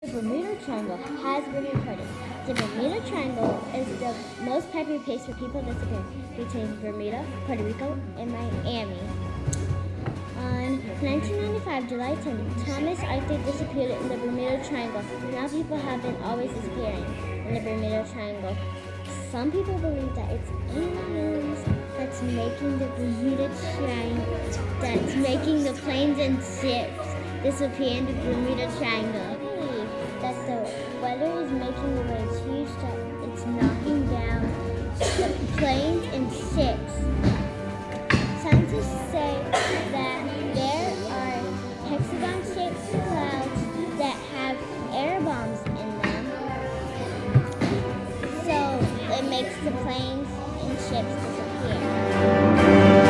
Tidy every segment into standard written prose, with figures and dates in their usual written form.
The Bermuda Triangle has been reported. The Bermuda Triangle is the most popular place for people disappearing between Bermuda, Puerto Rico, and Miami. On 1995, July 10th, Thomas Arthur disappeared in the Bermuda Triangle. Now people have been always disappearing in the Bermuda Triangle. Some people believe that it's aliens that's making the Bermuda Triangle, that's making the planes and ships disappear in the Bermuda Triangle. That the weather is making the waves huge, that it's knocking down the planes and ships. Scientists say that there are hexagon-shaped clouds that have air bombs in them, so it makes the planes and ships disappear.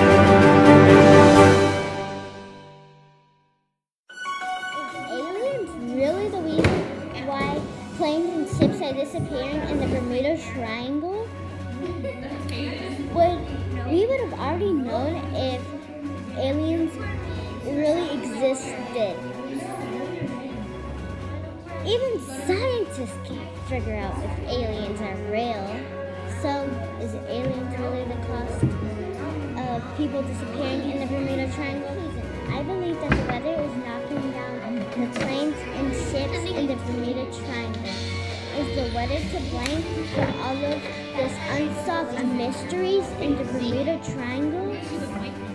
Really the reason why planes and ships are disappearing in the Bermuda Triangle? We would have already known if aliens really existed. Even scientists can't figure out if aliens are real. So, is aliens really the cause of people disappearing in the Bermuda Triangle? I believe that the weather is knocking down the planes and ships in the Bermuda Triangle. Is the weather to blame for all of this unsolved mysteries in the Bermuda Triangle?